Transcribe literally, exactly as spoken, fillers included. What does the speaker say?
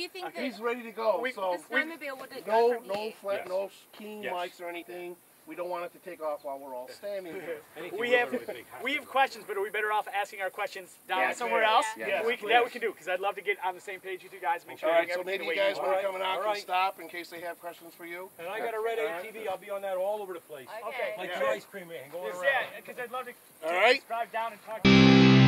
you think okay. that He's ready to go. We, so the snowmobile wouldn't no, go from no, here? flat, Yes. no keen Yes. mics or anything. We don't want it to take off while we're all standing here. we have we have questions, but are we better off asking our questions down Yes. somewhere else? Yes, Yeah. We, please. that we can do, because I'd love to get on the same page with you guys, make sure All we're right, doing so everything maybe the you way guys you when want. you're coming out All can right. stop in case they have questions for you. And I got a red A T V. I'll be on that all over the place. Okay. Like Yeah. the ice cream man going Is around. that, because I'd love to All right. drive down and talk to you.